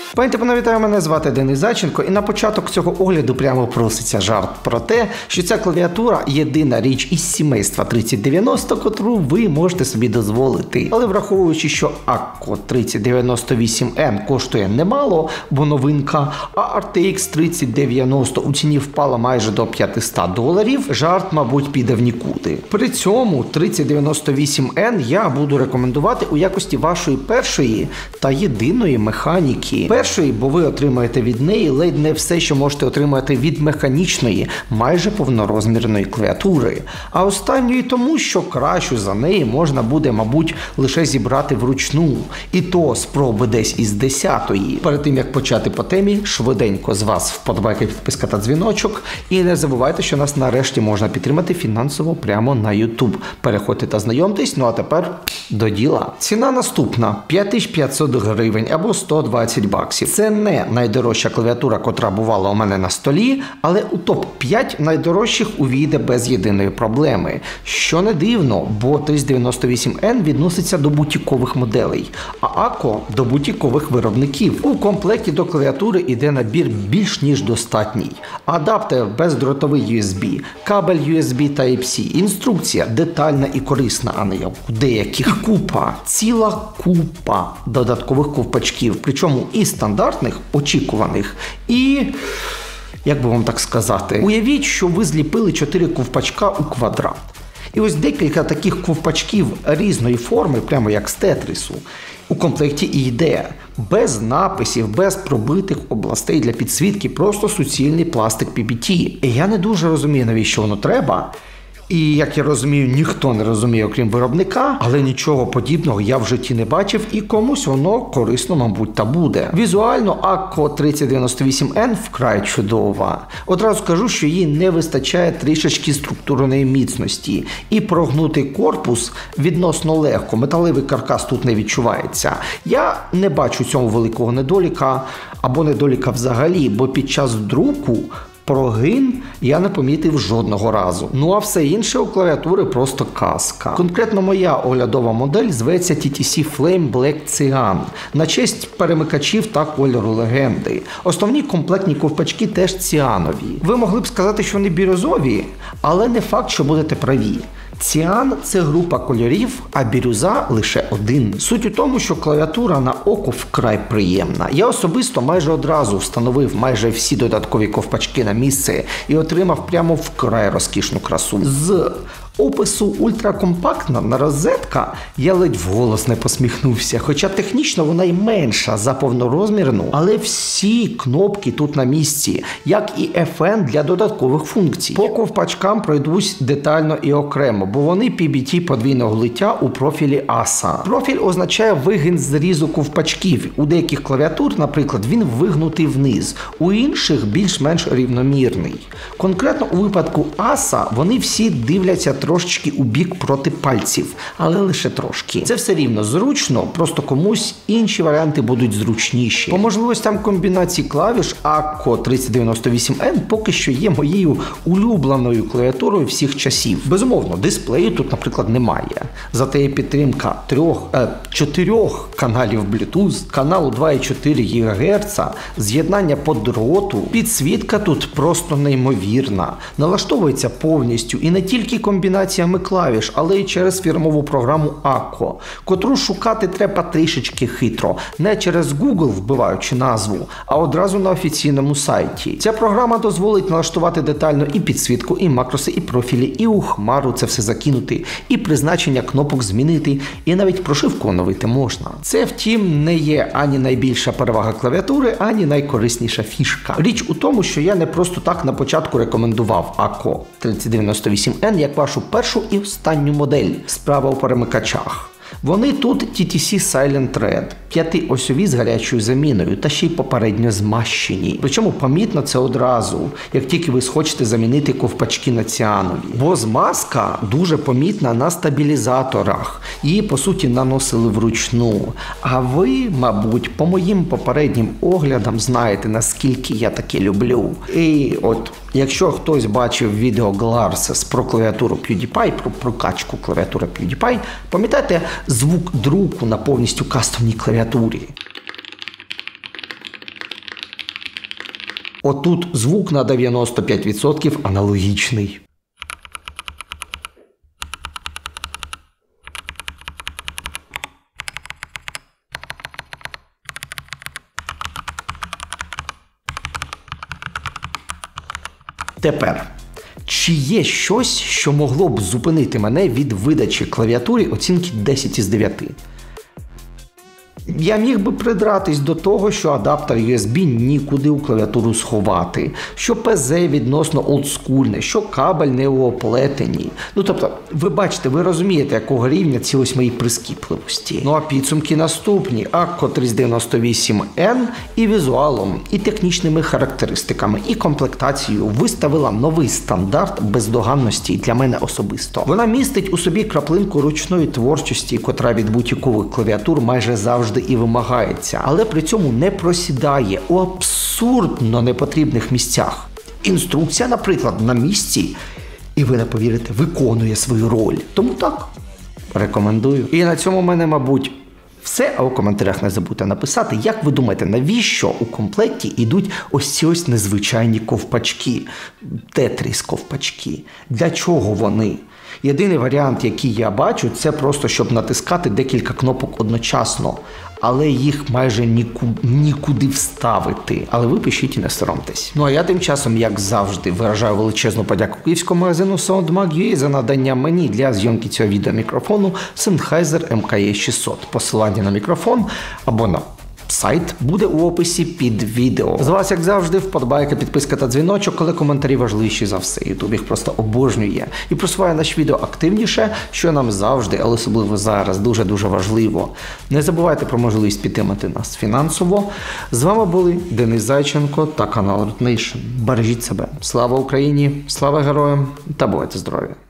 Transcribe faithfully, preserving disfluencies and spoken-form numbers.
Пані та панове, вітаю, мене звати Денис Зайченко, і на початок цього огляду прямо проситься жарт про те, що ця клавіатура – єдина річ із сімейства тридцять дев'яносто, котру ви можете собі дозволити. Але враховуючи, що Акко тридцять дев'яносто вісім ен коштує немало, бо новинка, а ар ти ікс тридцять дев'яносто у ціні впала майже до п'ятсот доларів, жарт, мабуть, піде в нікуди. При цьому тридцять дев'яносто вісім ен я буду рекомендувати у якості вашої першої та єдиної механіки. Першої, бо ви отримаєте від неї ледь не все, що можете отримати від механічної, майже повнорозмірної клавіатури. А останньої тому, що кращу за неї можна буде, мабуть, лише зібрати вручну. І то спроби десь із десятої. Перед тим, як почати по темі, швиденько з вас вподобайка, підписка та дзвіночок. І не забувайте, що нас нарешті можна підтримати фінансово прямо на YouTube. Переходьте та знайомтесь, ну а тепер до діла. Ціна наступна – п'ять тисяч п'ятсот гривень або сто двадцять баксів. Це не найдорожча клавіатура, котра бувала у мене на столі, але у топ п'ять найдорожчих увійде без єдиної проблеми. Що не дивно, бо тридцять дев'яносто вісім ен відноситься до бутікових моделей, а Акко – до бутікових виробників. У комплекті до клавіатури йде набір більш ніж достатній. Адаптер бездротовий ю ес бі, кабель ю ес бі Type-C, інструкція детальна і корисна, а не як у деяких. І купа, ціла купа додаткових ковпачків, причому і стандартних, очікуваних, і, як би вам так сказати, уявіть, що ви зліпили чотири ковпачка у квадрат. І ось декілька таких ковпачків різної форми, прямо як з тетрісу, у комплекті і йде. Без написів, без пробитих областей для підсвітки, просто суцільний пластик пі пі ті. І я не дуже розумію, навіщо воно треба. І, як я розумію, ніхто не розуміє, окрім виробника, але нічого подібного я в житті не бачив, і комусь воно корисно, мабуть, та буде. Візуально Акко тридцять дев'яносто вісім ен вкрай чудова. Одразу скажу, що їй не вистачає трішечки структурної міцності. І прогнутий корпус відносно легко, металевий каркас тут не відчувається. Я не бачу цьому великого недоліка, або недоліка взагалі, бо під час друку прогин я не помітив жодного разу. Ну а все інше у клавіатури просто казка. Конкретно моя оглядова модель зветься ті ті сі Flame Black Cyan на честь перемикачів та кольору легенди. Основні комплектні ковпачки теж ціанові. Ви могли б сказати, що вони бірюзові, але не факт, що будете праві. Ціан – це група кольорів, а бірюза – лише один. Суть у тому, що клавіатура на око вкрай приємна. Я особисто майже одразу встановив майже всі додаткові ковпачки на місце і отримав прямо вкрай розкішну красу. З опису ультракомпактна на розетка я ледь вголос не посміхнувся, хоча технічно вона й менша за повнорозмірну, але всі кнопки тут на місці, як і еф ен для додаткових функцій. По ковпачкам пройдусь детально і окремо, бо вони пі бі ті подвійного лиття у профілі аса. Профіль означає вигін зрізу ковпачків. У деяких клавіатур, наприклад, він вигнутий вниз, у інших більш-менш рівномірний. Конкретно у випадку аса вони всі дивляться трошечки у бік проти пальців, але лише трошки. Це все рівно зручно, просто комусь інші варіанти будуть зручніші. По можливостям комбінації клавіш Акко тридцять дев'яносто вісім ен поки що є моєю улюбленою клавіатурою всіх часів. Безумовно, дисплею тут, наприклад, немає. Зате є підтримка трьох, е, чотирьох каналів Bluetooth, каналу два і чотири гігагерца, з'єднання по дроту. Підсвітка тут просто неймовірна. Налаштовується повністю і не тільки комбінаціями клавіш, але й через фірмову програму Акко, котру шукати треба трішечки хитро, не через Google вбиваючи назву, а одразу на офіційному сайті. Ця програма дозволить налаштувати детально і підсвітку, і макроси, і профілі, і у хмару це все закинути, і призначення кнопок змінити, і навіть прошивку оновити можна. Це, втім, не є ані найбільша перевага клавіатури, ані найкорисніша фішка. Річ у тому, що я не просто так на початку рекомендував Акко тридцять дев'яносто вісім ен як вашу першу і останню модель. Справа у перемикачах. Вони тут ті ті сі Silent Red, п'ятиосьові з гарячою заміною та ще й попередньо змащені. Причому помітно це одразу, як тільки ви схочете замінити ковпачки на ціанові. Бо змазка дуже помітна на стабілізаторах. Її, по суті, наносили вручну. А ви, мабуть, по моїм попереднім оглядам знаєте, наскільки я таке люблю. І от, якщо хтось бачив відео Glarses про клавіатуру PewDiePie, про прокачку клавіатури PewDiePie, пам'ятаєте звук друку на повністю кастомній клавіатурі? Отут звук на дев'яносто п'ять відсотків аналогічний. Тепер, чи є щось, що могло б зупинити мене від видачі клавіатурі оцінки десять із дев'яти? Я міг би придратись до того, що адаптер ю ес бі нікуди у клавіатуру сховати, що пе зет відносно олдскульне, що кабель не у оплетенні. Ну тобто, ви бачите, ви розумієте, якого рівня ці ось мої прискіпливості. Ну а підсумки наступні. Акко триста дев'яносто вісім ен і візуалом, і технічними характеристиками, і комплектацією виставила новий стандарт бездоганності для мене особисто. Вона містить у собі краплинку ручної творчості, котра від будь-яких клавіатур майже завжди і вимагається, але при цьому не просідає у абсурдно непотрібних місцях. Інструкція, наприклад, на місці, і ви не повірите, виконує свою роль. Тому так, рекомендую. І на цьому в мене, мабуть, все, а у коментарях не забудьте написати, як ви думаєте, навіщо у комплекті йдуть ось ці ось незвичайні ковпачки, тетріс ковпачки, для чого вони? Єдиний варіант, який я бачу, це просто, щоб натискати декілька кнопок одночасно, але їх майже нікуди, нікуди вставити. Але ви пишіть і не соромтесь. Ну а я тим часом, як завжди, виражаю величезну подяку київському магазину SoundMag.ua за надання мені для зйомки цього відеомікрофону Sennheiser ем ка е шістсот. Посилання на мікрофон або на сайт буде у описі під відео. З вас, як завжди, вподобайка, підписка та дзвіночок, коли коментарі важливіші за все. Ютуб їх просто обожнює і просуває наші відео активніше, що нам завжди, але особливо зараз, дуже-дуже важливо. Не забувайте про можливість підтримати нас фінансово. З вами були Денис Зайченко та канал Root Nation. Бережіть себе. Слава Україні, слава героям та бувайте здорові!